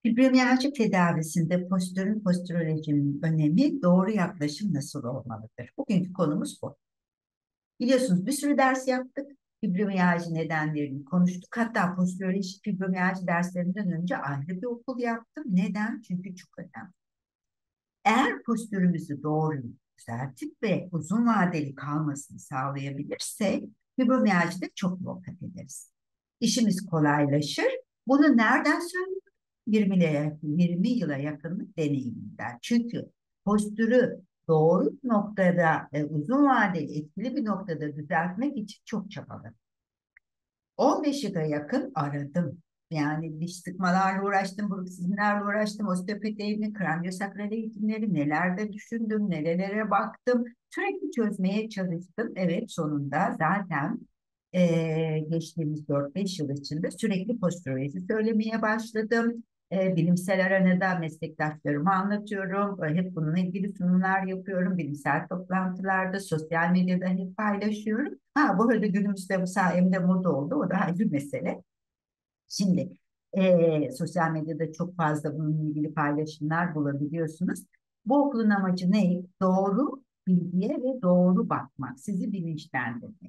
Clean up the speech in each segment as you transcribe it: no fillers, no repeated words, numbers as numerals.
Fibromiyalji tedavisinde postürolojinin önemi, doğru yaklaşım nasıl olmalıdır? Bugünkü konumuz bu. Biliyorsunuz bir sürü ders yaptık. Fibromiyalji nedenlerini konuştuk. Hatta postüroloji fibromiyalji derslerinden önce ayrı bir okul yaptım. Neden? Çünkü çok önemli. Eğer postürümüzü doğru düzeltip ve uzun vadeli kalmasını sağlayabilirsek fibromiyajide çok yol kat ederiz. İşimiz kolaylaşır. Bunu nereden söylüyorum? 20 yıla yakınlık deneyimimden. Çünkü postürü doğru noktada, uzun vadeli etkili bir noktada düzeltmek için çok çabaladım. 15 yıla yakın aradım. Yani diş sıkmalarla uğraştım, bruksizmlerle uğraştım, osteopati eğitimi, kraniosakral eğitimleri, nelerde düşündüm, nerelere baktım. Sürekli çözmeye çalıştım. Evet, sonunda zaten geçtiğimiz 4-5 yıl içinde sürekli postüroloji söylemeye başladım. Bilimsel aranada meslektaşlarıma anlatıyorum. Hep bununla ilgili sunumlar yapıyorum. Bilimsel toplantılarda, sosyal medyada hep paylaşıyorum. Ha, bu arada günümüzde bu sayemde moda oldu. O da ayrı bir mesele. Şimdi sosyal medyada çok fazla bununla ilgili paylaşımlar bulabiliyorsunuz. Bu okulun amacı ne? Doğru bilgiye ve doğru bakmak, sizi bilinçlendirmek.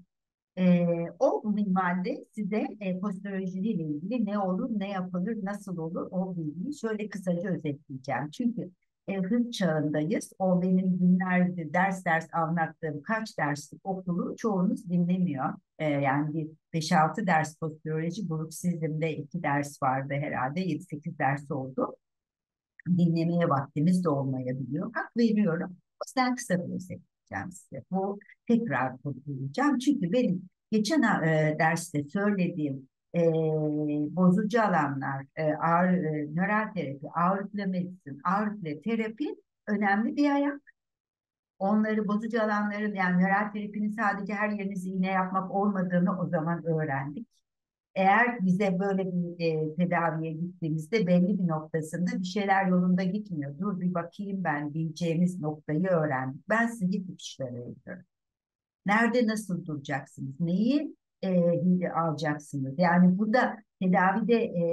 O minvalde size postürolojiyle ilgili ne olur, ne yapılır, nasıl olur o bilgiyi şöyle kısaca özetleyeceğim. Çünkü hız çağındayız. O benim günlerdir ders anlattığım kaç derslik okulu çoğunuz dinlemiyor. Yani bir 5-6 ders postüroloji, bruksizmde 2 ders vardı herhalde, 7-8 ders oldu. Dinlemeye vaktimiz de olmayabiliyor. Hak veriyorum. O yüzden kısa bir özetleyeceğim size. Bu tekrar vurgulayacağım. Çünkü benim geçen derste söylediğim bozucu alanlar, nöral terapi, ağırlıklı medicin, ağırlıklı terapi önemli bir ayak. Onları bozucu alanların yani nöral terapinin sadece her yerinizi iğne yapmak olmadığını o zaman öğrendik. Eğer bize böyle bir tedaviye gittiğimizde belli bir noktasında bir şeyler yolunda gitmiyor. Dur bir bakayım ben diyeceğimiz noktayı öğrendik. Ben size ipuçları veriyorum. Nerede nasıl duracaksınız? Neyi alacaksınız? Yani burada tedavide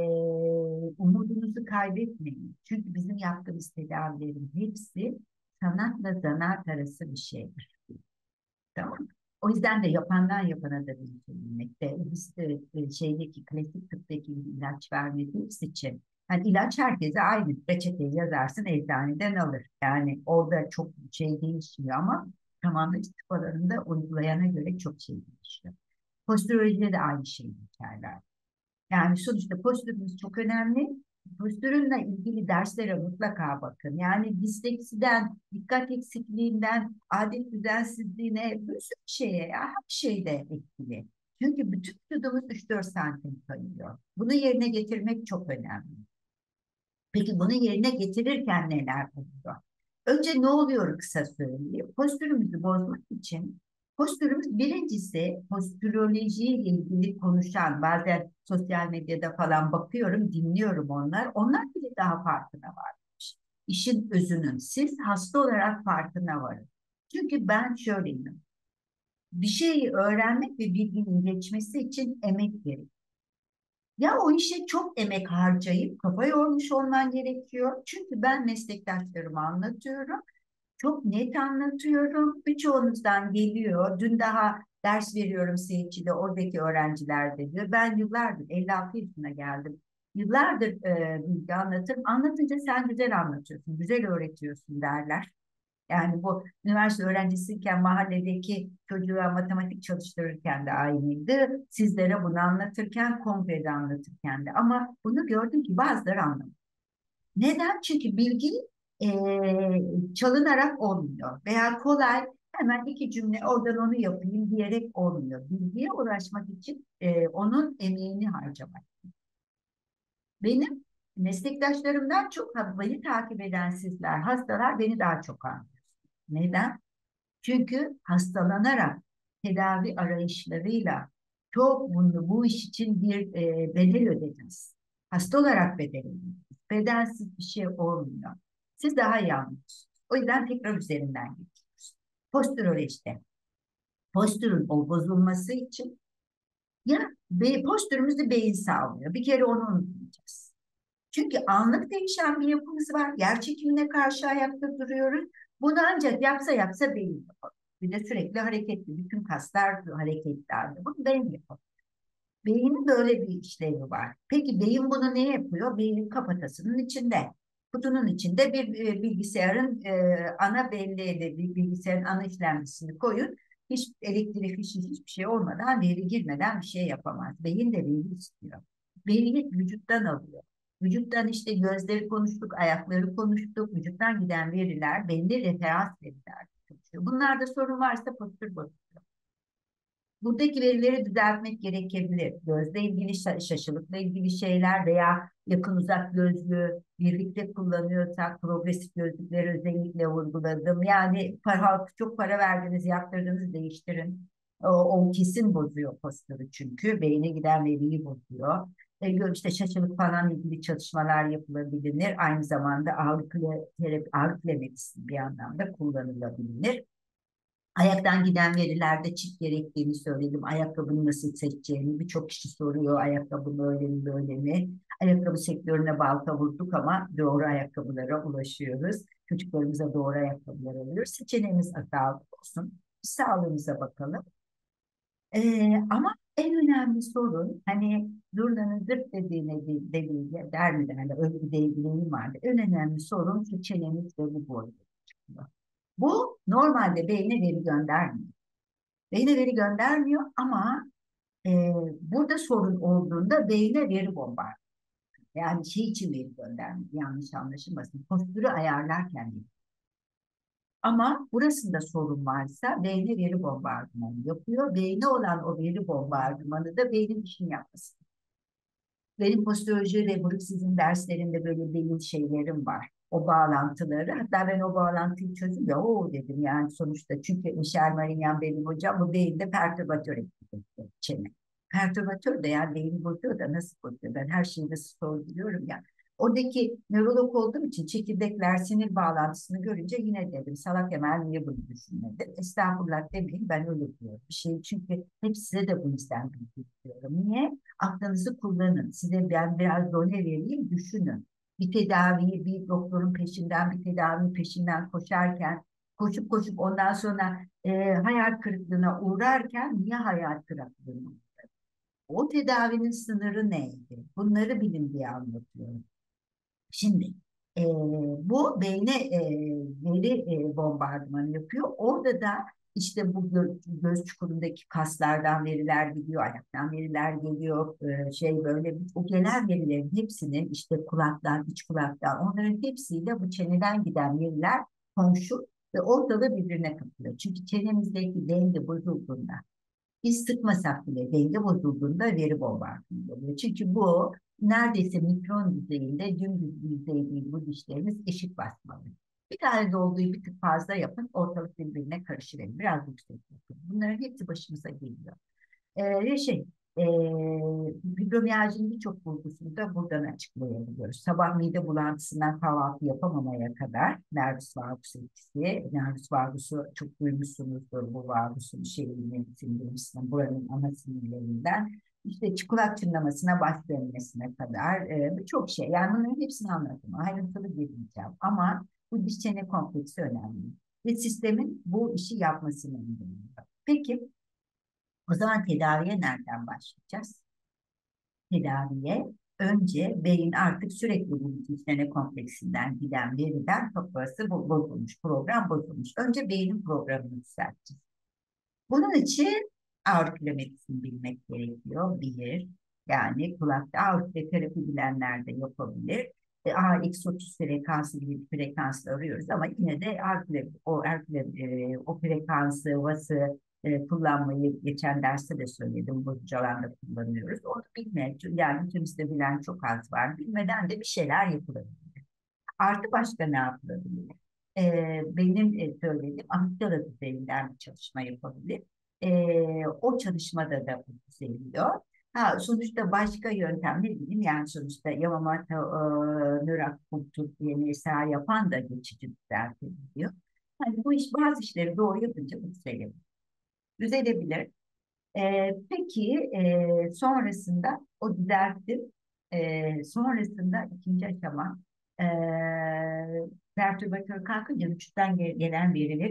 umudunuzu kaybetmeyin. Çünkü bizim yaptığımız tedavilerin hepsi sanatla zanaat arası bir şeydir. Tamam mı? O yüzden de yapandan yapana da bilgilenmekte. Biz de şeydeki klasik tıptaki ilaç vermediğimiz için yani ilaç herkese aynı. Reçeteyi yazarsın eczaneden alır. Yani orada çok şey değişmiyor ama tamamlayıcı tıp alanında uygulayana göre çok şey değişiyor. Postürolojide de aynı şey geçerler. Yani sonuçta postürümüz çok önemli. Postürünle ilgili derslere mutlaka bakın. Yani disleksiden, dikkat eksikliğinden, adet düzensizliğine, bir sürü şeye, ya, her şeyde etkili. Çünkü bütün vücudumuz 3-4 santim kayıyor. Bunu yerine getirmek çok önemli. Peki bunu yerine getirirken neler oluyor? Önce ne oluyor kısa söyleyeyim. Postürümüzü bozmak için postürümüz birincisi postüroloji ile ilgili konuşan bazen sosyal medyada falan bakıyorum, dinliyorum onlar. Onlar bile daha farkına varmış. İşin özünün. Siz hasta olarak farkına varın. Çünkü ben şöyleyim. Bir şeyi öğrenmek ve bilginin geçmesi için emek gerekiyor. Ya o işe çok emek harcayıp kafa yormuş olman gerekiyor. Çünkü ben meslektaşlarıma anlatıyorum. Çok net anlatıyorum. Birçoğunuzdan geliyor. Dün daha ders veriyorum Seyitçi'de. Oradaki öğrenciler de diyor. Ben yıllardır 56 yaşına geldim. Yıllardır bilgi anlatırım. Anlatınca sen güzel anlatıyorsun, güzel öğretiyorsun derler. Yani bu üniversite öğrencisiyken mahalledeki çocuğa matematik çalıştırırken de aynıydı. Sizlere bunu anlatırken, kongrede anlatırken de. Ama bunu gördüm ki bazıları anlamıyor. Neden? Çünkü bilgi çalınarak olmuyor. Veya kolay hemen 2 cümle oradan onu yapayım diyerek olmuyor. Bilgiye ulaşmak için onun emeğini harcamak. Benim meslektaşlarımdan çok beni takip eden sizler, hastalar beni daha çok anlıyor. Neden? Çünkü hastalanarak tedavi arayışlarıyla çok bu iş için bir bedel ödediniz. Hasta olarak bedel ödediniz. Bedelsiz bir şey olmuyor. Siz daha iyi anlıyorsunuz. O yüzden tekrar üzerinden geçiyoruz. Postürolojide. Postürün o bozulması için ya postürümüzü beyin sağlıyor. Bir kere onu unutmayacağız. Çünkü anlık değişen bir yapımız var. Yer çekimine karşı ayakta duruyoruz. Bunu ancak yapsa beyin yapar. Bir de sürekli hareketli. Bütün kaslar hareketli halde. Bunu beyin yapar. Beynin böyle bir işlevi var. Peki beyin bunu ne yapıyor? Beynin kafatasının içinde. Kutunun içinde bir bilgisayarın ana belleği de bir bilgisayarın ana işlemcisini koyun. Hiç elektrik, hiçbir şey olmadan, veri girmeden bir şey yapamaz. Beyin de veri istiyor. Veriyi vücuttan alıyor. Vücuttan işte gözleri konuştuk, ayakları konuştuk. Vücuttan giden veriler belli referans veriler. Bunlarda sorun varsa postür bozuluyor. Buradaki verileri düzeltmek gerekebilir. Gözle ilgili şaşılıkla ilgili şeyler veya yakın uzak gözlüğü birlikte kullanıyorsak progresif gözlükleri özellikle vurguladım. Yani çok para verdiniz, yaptırdınız, değiştirin. O kesin bozuyor postürü çünkü. Beyne giden veriyi bozuyor. İşte şaşılık falan ilgili çalışmalar yapılabilir. Aynı zamanda ağırlıklı terapi, ağırlıklı medisini bir anlamda kullanılabilir. Ayaktan giden verilerde çift gerektiğini söyledim. Ayakkabını nasıl seçeceğini birçok kişi soruyor. Ayakkabı böyle mi böyle mi? Ayakkabı sektörüne balta vurduk ama doğru ayakkabılara ulaşıyoruz. Çocuklarımıza doğru ayakkabılar alıyoruz. Seçeneğimiz sağlık olsun. Sağlığımıza bakalım. Ama en önemli sorun hani zurnanın zırt dediğine der mi derler öyle bir deyim vardı. En önemli sorun şu çenemiz ve bu boyun. Bu normalde beyne veri göndermiyor. Beyne veri göndermiyor ama burada sorun olduğunda beyne veri bombardıyor. Yani şey için veri göndermiyor. Yanlış anlaşılmasın. Postürü ayarlarken değil. Ama burasında sorun varsa beyne veri bombardımanı yapıyor. Beyne olan o veri bombardımanı da beynin işini yapması. Benim postüroloji ve bruksizm derslerinde böyle beyin şeylerim var. O bağlantıları. Hatta ben o bağlantıyı çözdüm ya o dedim yani sonuçta. Çünkü Michel Marignan benim hocam bu beyinde perturbatör etkisi çene. Perturbatör de yani beyni bozuyor da nasıl bozuyor? Ben her şeyi de sorguluyorum ya. Oradaki nörolog olduğum için çekirdekler sinir bağlantısını görünce yine dedim salak Emel niye bunu düşünmedi? Estağfurullah demeyin ben öyle diyorum. Bir şey çünkü hep size de bu yüzden bilgi diyorum. Niye? Aklınızı kullanın. Size ben biraz role vereyim, düşünün. Bir tedaviyi bir doktorun peşinden, bir tedavinin peşinden koşarken, koşup ondan sonra hayal kırıklığına uğrarken niye hayal kırıklığına? O tedavinin sınırı neydi? Bunları bilin diye anlatıyorum. Şimdi e, bu beyne veri bombardımanı yapıyor. Orada da işte bu göz çukurundaki kaslardan veriler gidiyor, ayaktan veriler geliyor, şey böyle o gelen verilerin hepsini işte kulaktan, iç kulaktan onların hepsiyle bu çeneden giden veriler komşu ve ortalığı birbirine katılıyor. Çünkü çenemizdeki denge bozulduğunda biz sıkmasak bile denge bozulduğunda veri bombardımanı oluyor. Çünkü bu neredeyse mikron düzeyinde dümdüz bir yüzey değil bu dişlerimiz eşit basmalı. Bir tane dolguyu bir tık fazla yapın ortalık birbirine karışıverir. Biraz yüksek yapın. Bunların hepsi başımıza geliyor. Şey, e, fibromiyajın birçok bulgusunu da buradan açıklayabiliyoruz. Sabah mide bulantısından kahvaltı yapamamaya kadar nervus vagus etkisi. Nervus vagus'u çok duymuşsunuzdur bu vagusun şeyini, sindirimsinin buranın ana sinirlerinden. İşte kulak çınlamasına baş dönmesine kadar birçok şey. Yani bunların hepsini anlattım. Ayrıntılı girmeyeceğim. Ama bu diş çene kompleksi önemli. Ve sistemin bu işi yapmasını önemli. Peki o zaman tedaviye nereden başlayacağız? Tedaviye önce beyin artık sürekli bu işleme kompleksinden giden veriden kafası bozulmuş, program bozulmuş. Önce beynin programını düzelteceğiz. Bunun için ağrı kilometresini bilmek gerekiyor. Bir, yani kulakta ağrı terapi bilenler de yapabilir. A-30 frekansı gibi bir frekansla arıyoruz ama yine de o frekansı, vası kullanmayı geçen derste de söyledim. Bu alanda kullanıyoruz. Onu bilmek, yani ülkemizde bilen çok az var. Bilmeden de bir şeyler yapılabilir. Artı başka ne yapılabilir? Benim söylediğim amigdala düzeyinden bir çalışma yapabilir. O çalışmada da bu düzeliyor. Ha, sonuçta başka yöntem ne bileyim yani sonuçta Yamamoto nöroakupunktur diye mesela yapan da geçici düzeltebiliyor. Yani bu iş bazı işleri doğru yapınca bu düzelebilir. Düzelebilir. Peki sonrasında o düzelttim. Sonrasında ikinci aşama e, pertübatör kalkınca vücuttan gelen veriler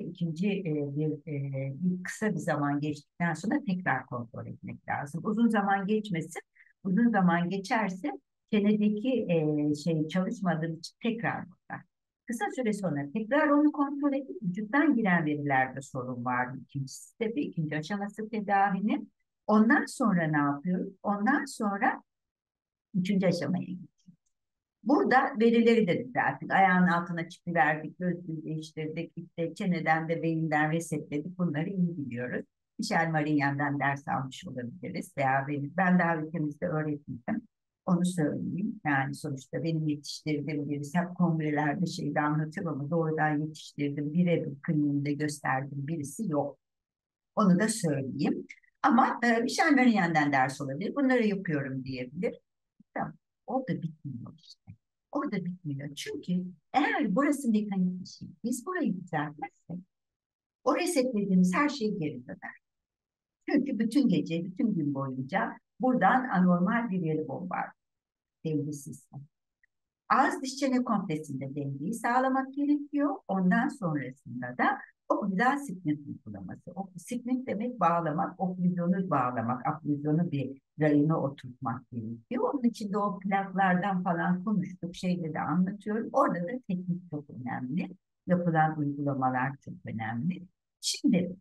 bir kısa bir zaman geçtikten sonra tekrar kontrol etmek lazım. Uzun zaman geçmesin. Uzun zaman geçerse çenedeki şey çalışmadığı için tekrar bakar. Kısa süre sonra tekrar onu kontrol edip vücuttan giren verilerde sorun var mı? İkinci stepi, ikinci aşaması tedavinin. Ondan sonra ne yapıyoruz? Ondan sonra üçüncü aşamaya gidiyoruz. Burada verileri de düzelttik. Ayağın altına çipi verdik, gözlüğü değiştirdik, işte çeneden de beyinden resetledik. Bunları iyi biliyoruz. Michel Marignan'dan ders almış olabiliriz. Veya ben daha ülkemizde öğretmedim. Onu söyleyeyim. Yani sonuçta benim yetiştirdiğim birisi hep kongrelerde şeyde anlatıyorum ama doğrudan yetiştirdiğim birebir kliniğinde gösterdiğim birisi yok. Onu da söyleyeyim. Ama Michel Marignan'dan ders olabilir. Bunları yapıyorum diyebilir. Tamam. Orada bitmiyor işte. Orada bitmiyor. Çünkü eğer burası mekanik bir şey, biz burayı düzeltmezsek o resetlediğimiz her şey geri döner. Çünkü bütün gece, bütün gün boyunca buradan anormal bir yeri bombardıyor. Dengesiz. Ağız diş çene kompresinde dengeyi sağlamak gerekiyor. Ondan sonrasında da oklüzal split uygulaması. Split demek bağlamak, oklüzyonu bağlamak, oklüzyonu bir rayına oturtmak gerekiyor. Onun için de o plaklardan falan konuştuk, şeyde de anlatıyorum. Orada da teknik çok önemli. Yapılan uygulamalar çok önemli. Şimdi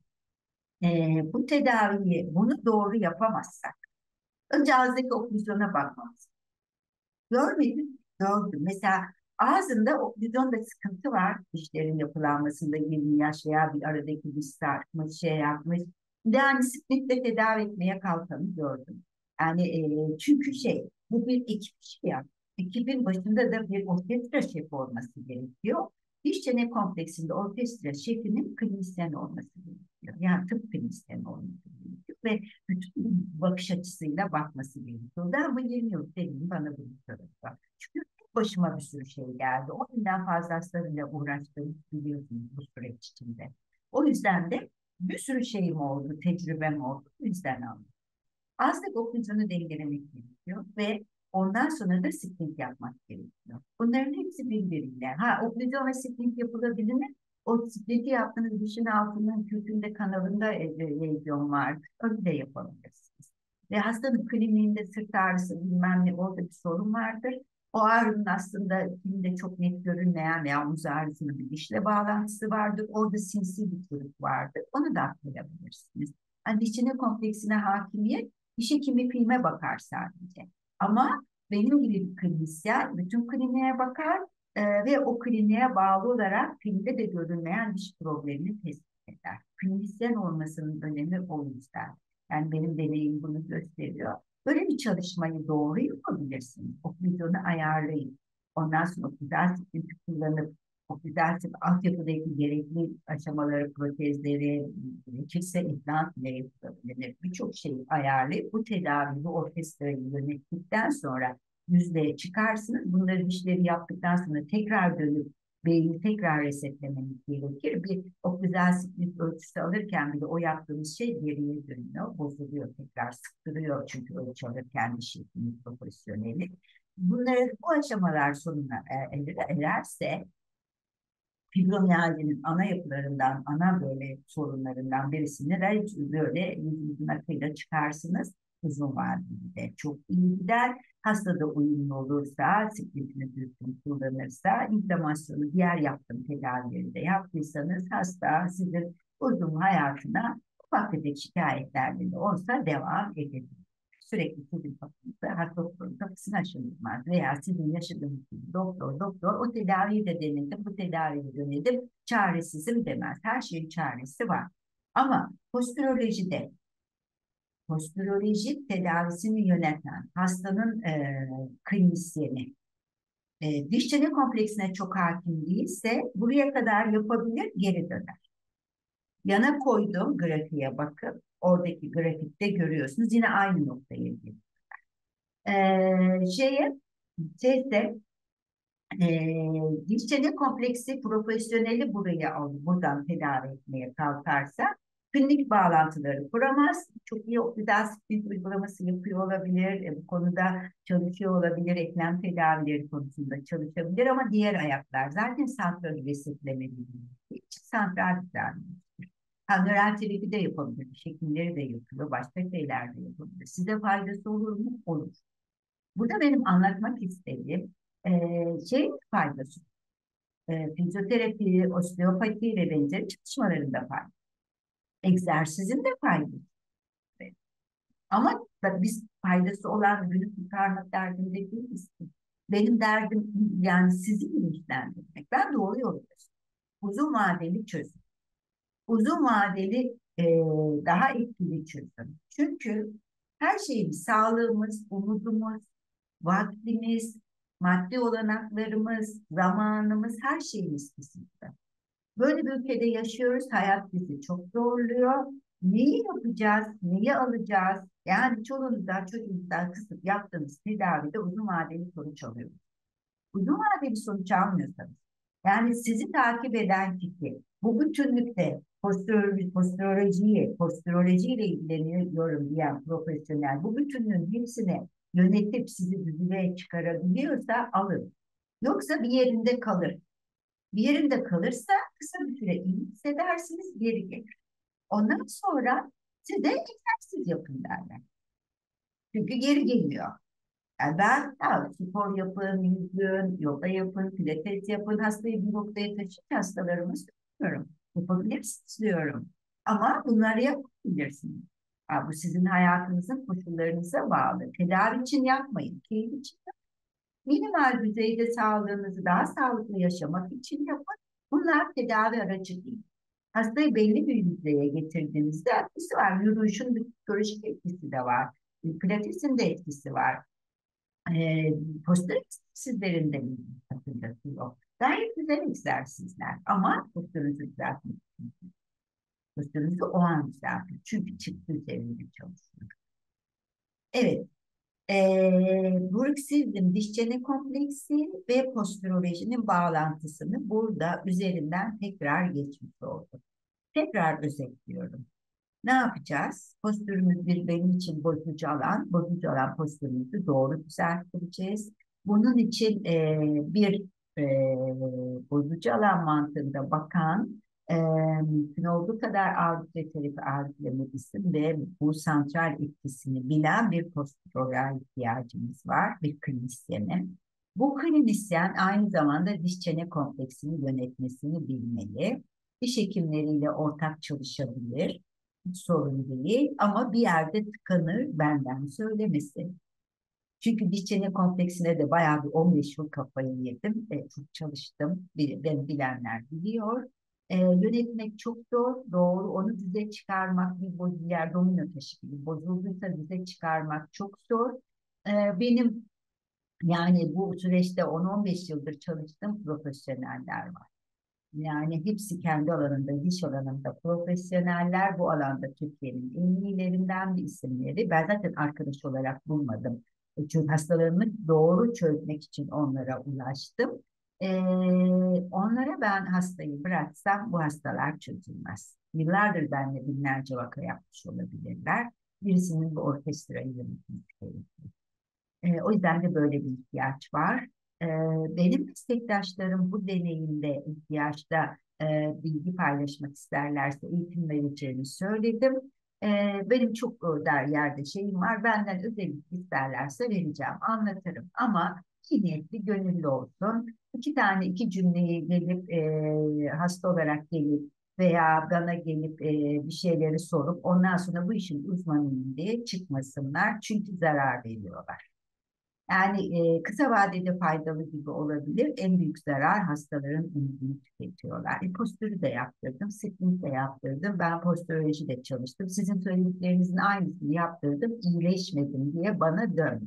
bu tedaviyi, bunu doğru yapamazsak, önce ağızdaki oklüzyona bakmamız. Görmedim, gördüm. Mesela ağzında oklüzyonda sıkıntı var. Dişlerin yapılanmasında 20 yaş veya bir aradaki diş sarkmış, şey yapmış. Yani splitle tedavi etmeye kalkanı gördüm. Yani çünkü bu bir ekip işi ya. Ekibin başında da bir orkestra şefi olması gerekiyor. Diş çene kompleksinde orkestra şefinin klinisyen olması gerekiyor. Yani tıp klinisyen olması gerekiyor. Ve bütün bakış açısıyla bakması gerekiyor. Ben bu 20 yıl dedim bana bunu söyledi. Çünkü başıma bir sürü şey geldi. 10 binden fazla hastalarıyla uğraştım biliyorsunuz bu süreç içinde. O yüzden de bir sürü şeyim oldu, tecrübem oldu. O yüzden aldım. Azlık oklüzyonu dengelemek gerekiyor ve ondan sonra da split yapmak gerekiyor. Bunların hepsi birbiriyle. Ha, oklüzyon ve split yapılabilir mi? O split'i yaptığınız dişin altının kökünde kanalında lezyon var. Öyle de yapabilirsiniz. Ve hastanın kliniğinde sırt ağrısı bilmem ne orada bir sorun vardır. O ağrının aslında kimde çok net görünmeyen veya omuz ağrısının bir dişle bağlantısı vardır. Orada sinsi bir çocuk vardır. Onu da aktarabilirsiniz. Yani dişinin kompleksine hakimiyet diş hekimi filme bakar sadece. Ama benim gibi bir klinisyen bütün kliniğe bakar ve o kliniğe bağlı olarak filmde de görünmeyen diş problemini tespit eder. Klinisyen olmasının önemi o yüzden. Yani benim deneyim bunu gösteriyor. Böyle bir çalışmayı doğru yapabilirsiniz. Oklüzyonu ayarlayın. Ondan sonra oklüzal sıkıntı kullanıp oklüzal altyapıdaki gerekli aşamaları, protezleri, gerekirse implant bile yapılabilir. Birçok şeyi ayarlayıp bu tedaviyi, bu orkestrayı yönettikten sonra yüzlere çıkarsınız. Bunları dişleri yaptıktan sonra tekrar dönüp beyni tekrar resetlemeniz gerekir. Bir oklüzal split ölçüsü alırken bile o yaptığımız şey geriye dönüyor, bozuluyor, tekrar sıktırıyor çünkü ölçü alırken diş hekimi profesyoneli. Bunları bu aşamalar sonuna ererse fibromiyalginin ana yapılarından, ana böyle sorunlarından birisini de böyle yüzünüzün akıyla çıkarsınız. Uzun vadede çok iyi gider. Hastada uyumlu olursa, sikletini düzgün kullanırsa, inflamasyonu diğer yaptığım tedavileri de yaptıysanız hasta sizin uzun hayatına ufak tefek şikayetlerle de olsa devam edebilir. Sürekli sizin kapınızda hasta doktorun kapısını aşındırmaz veya sizin yaşadığınız gibi doktor o tedaviyi de denedim, bu tedaviyi de denedim, çaresizim demez. Her şeyin çaresi var. Ama postürolojik tedavisini yöneten hastanın klinisyeni diş çene kompleksine çok hakim değilse buraya kadar yapabilir, geri döner. Yana koyduğum grafiğe bakıp oradaki grafikte görüyorsunuz yine aynı noktaya geliyor. Şeye şeyse diş çene kompleksi profesyoneli buraya alıp buradan tedavi etmeye kalkarsa Klinik bağlantıları kuramaz. Çok iyi oksijen spin uygulaması yapıyor olabilir. Bu konuda çalışıyor olabilir. Eklem tedavileri konusunda çalışabilir ama diğer ayaklar zaten santral resetleme bildiği için santral düzenli. Ha, nöral terapi de yapabilir. Şekilleri de yapıyor. Başka şeyler de yapabilir. Size faydası olur mu? Olur. Burada benim anlatmak istediğim şey faydası. Fizyoterapi, osteopati ve benzeri çalışmalarında fayda. Egzersizin de faydası. Ama tabii biz faydası olan günü kurtarmak derdinde değiliz ki. Benim derdim yani sizi bilinçlendirmek. Ben doğru yoldayım. Uzun vadeli çözüm. Uzun vadeli daha etkili çözüm. Çünkü her şeyimiz, sağlığımız, umudumuz, vaktimiz, maddi olanaklarımız, zamanımız, her şeyimiz kısıtlı. Böyle bir ülkede yaşıyoruz. Hayat bizi çok zorluyor. Neyi yapacağız? Neyi alacağız? Yani çoluğunuzdan çocuğunuzdan kısıp yaptığınız tedavide uzun vadeli sonuç alıyoruz. Uzun vadeli sonuç almıyorsanız, yani sizi takip eden kişi, bu bütünlükte posturolojiyle ilgileniyorum diyen profesyonel, bu bütünlüğün hepsini yönetip sizi düzlüğe çıkarabiliyorsa alın. Yoksa bir yerinde kalır. Bir yerinde kalırsa kısa bir süre iyi hissedersiniz, geri gelir. Ondan sonra size egzersiz yapın derler. Çünkü geri geliyor. Yani ben ya, spor yapın, yüzün, yoga yapın, pilates yapın, hastayı bir noktaya taşıyın, hastalarımı söylüyorum. Yapabilirsiniz diyorum. Ama bunları yapabilirsiniz. Ha, bu sizin hayatınızın koşullarınıza bağlı. Tedavi için yapmayın, keyif için minimal düzeyde sağlığınızı daha sağlıklı yaşamak için yapın. Bunlar tedavi aracı değil. Hastayı belli bir düzeye getirdiğinizde etkisi var. Yürüyüşün bir psikolojik etkisi de var. Pilatesin de etkisi var. E, Postür egzersizlerinde mi hatırlatıyor? Gayet güzel egzersizler ama postürünüzü düzeltmek için. Postürünüzü o an düzeltin. Çünkü çıktı üzerinde çalışıyor. Evet, bruksizm, diş çene kompleksi ve postürolojinin bağlantısını burada üzerinden tekrar geçmiş olduk. Tekrar özetliyorum. Ne yapacağız? Postürümüz bir benim için bozucu alan postürümüzü doğru düzelteceğiz. Bunun için bir e, bozucu alan mantığında bakan e, mümkün olduğu kadar ağırlık ve terapi ağırlıklamak ve bu santral etkisini bilen bir postüroloğa ihtiyacımız var, bir klinisyene. Bu klinisyen aynı zamanda diş çene kompleksini yönetmesini bilmeli. Diş hekimleriyle ortak çalışabilir, hiç sorun değil ama bir yerde tıkanır benden söylemesi. Çünkü diş çene kompleksine de bayağı bir 15 yıl kafayı yedim. Çok çalıştım. Ben bilenler biliyor. Yönetmek çok zor. Doğru. Onu dize çıkarmak bir diğer domino taşı gibi. Bozulduysa dize çıkarmak çok zor. Benim yani bu süreçte 10-15 yıldır çalıştığım profesyoneller var. Yani hepsi kendi alanında, diş alanında profesyoneller. Bu alanda Türkiye'nin en iyilerinden bir isimleri. Ben zaten arkadaş olarak bulmadım. Çünkü hastalarımı doğru çözmek için onlara ulaştım. Ee, Onlara ben hastayı bıraksam bu hastalar çözülmez. Yıllardır benimle binlerce vaka yapmış olabilirler. Birisinin bu orkestrayı yönetmek gerekiyor. O yüzden de böyle bir ihtiyaç var. E, Benim meslektaşlarım bu deneyimde ihtiyaçta bilgi paylaşmak isterlerse eğitim vereceğimi söyledim. E, Benim çok der yerde şeyim var. Benden özellikle isterlerse vereceğim, anlatırım. Ama iyi niyetli, gönüllü olsun. İki cümleyi gelip hasta olarak gelip veya bana gelip bir şeyleri sorup ondan sonra bu işin uzmanıyım diye çıkmasınlar. Çünkü zarar veriyorlar. Yani kısa vadede faydalı gibi olabilir. En büyük zarar hastaların umudunu tüketiyorlar. Postürü de yaptırdım, spling de yaptırdım. Ben postürolojide çalıştım. Sizin söylediklerinizin aynısını yaptırdım, iyileşmedim diye bana dön.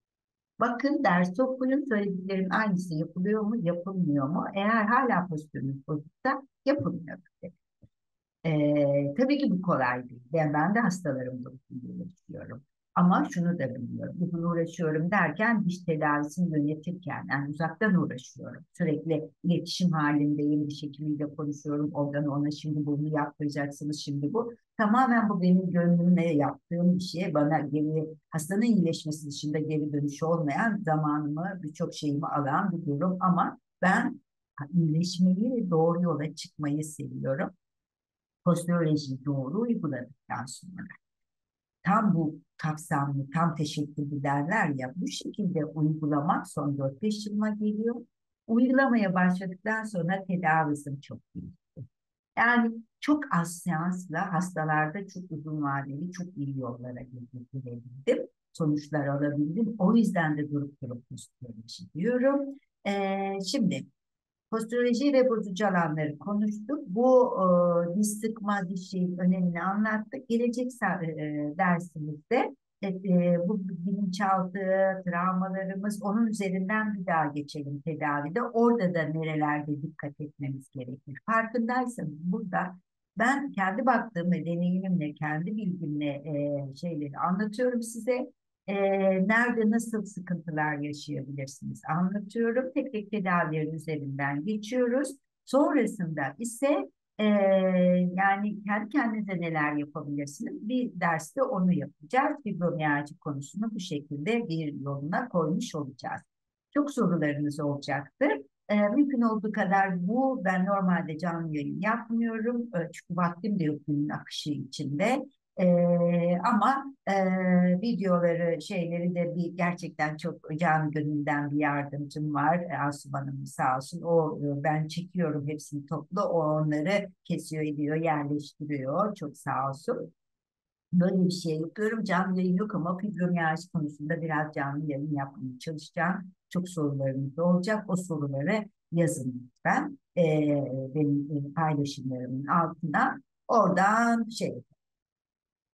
Bakın ders okuyun, söylediklerimin aynısı yapılıyor mu, yapılmıyor mu? Eğer hala postürünüz bozuksa yapılmıyor. Tabii ki bu kolay değil. Ben de hastalarımla bunu yaşıyorum. Ama şunu da biliyorum. Bugün uğraşıyorum derken diş tedavisini yönetirken yani uzaktan uğraşıyorum. Sürekli iletişim halindeyim. Diş hekimiyle konuşuyorum. Oradan ona şimdi bunu yaptıracaksınız, şimdi bu. Tamamen bu benim gönlümle yaptığım bir şey. Bana geri, hastanın iyileşmesi dışında geri dönüşü olmayan zamanımı, birçok şeyimi alan bir durum. Ama ben iyileşmeyi ve doğru yola çıkmayı seviyorum. Postürolojiyi doğru uyguladıktan sonra tam bu kapsamlı, tam teşekküllü derler ya, bu şekilde uygulamak son 4-5 yılıma geliyor. Uygulamaya başladıktan sonra tedavisini çok iyi. Yani çok az seansla hastalarda çok uzun vadeli, çok iyi yollara gidebildim. Sonuçlar alabildim. O yüzden de durup durup psikoloji diyorum. Şimdi postüroloji ve bozucu alanları konuştuk. Bu diş sıkma, diş şeyin önemini anlattık. Gelecek dersimizde bu bilinçaltı, travmalarımız, onun üzerinden bir daha geçelim tedavide. Orada da nerelerde dikkat etmemiz gerekir. Farkındaysanız burada ben kendi baktığım ve deneyimimle, kendi bilgimle şeyleri anlatıyorum size. Nerede nasıl sıkıntılar yaşayabilirsiniz anlatıyorum. Tek tek tedavilerin üzerinden geçiyoruz. Sonrasında ise yani kendi kendinize neler yapabilirsiniz? Bir derste onu yapacağız. Fibromiyalji konusunu bu şekilde bir yoluna koymuş olacağız. Çok sorularınız olacaktır. Mümkün olduğu kadar ben normalde canlı yayın yapmıyorum. Çünkü vaktim de yok günün akışı içinde. Ama videoları şeyleri de bir gerçekten çok can gönülden bir yardımcım var. Asum Hanım sağ olsun. Ben çekiyorum hepsini toplu. O onları kesiyor, ediyor, yerleştiriyor. Çok sağ olsun. Böyle bir şey yapıyorum. Canlı yayın yok ama fibromiyalji konusunda biraz canlı yayın yapmaya çalışacağım. Çok sorularınız olacak. O soruları yazın lütfen. Benim paylaşımlarımın altına. Oradan şey